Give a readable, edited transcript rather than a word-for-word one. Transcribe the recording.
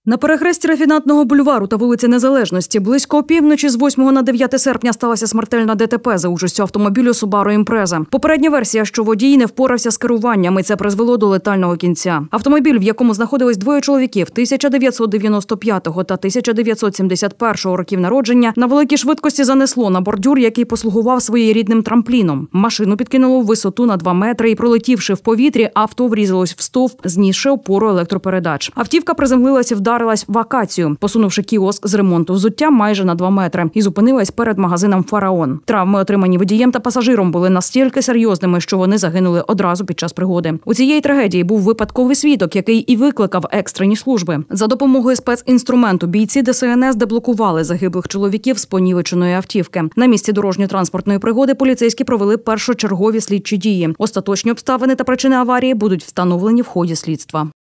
На перехресті Рафінатного бульвару та вулиці Незалежності близько опівночі з 8 на 9 серпня сталася смертельна ДТП за участю автомобілю Subaru Impreza. Попередня версія, що водій не впорався з керуванням, і це призвело до летального кінця. Автомобіль, в якому знаходились двоє чоловіків 1995 та 1971 років народження, на великій швидкості занесло на бордюр, який послугував своєрідним трампліном. Машину підкинуло в висоту на 2 метри і, пролетівши в повітрі, авто врізалось в стовп, знісши опору електропередач. Автівка приземлилася і вдарилась в акацію, посунувши кіоск з ремонту взуття майже на 2 метри, і зупинилась перед магазином «Фараон». Травми, отримані водієм та пасажиром, були настільки серйозними, що вони загинули одразу під час пригоди. У цієї трагедії був випадковий свідок, який і викликав екстрені служби. За допомогою спецінструменту бійці ДСНС деблокували загиблих чоловіків з понівеченої автівки. На місці дорожньо-транспортної пригоди поліцейські провели першочергові слідчі дії. Остаточні обставини та причини аварії будуть встановлені в ході слідства.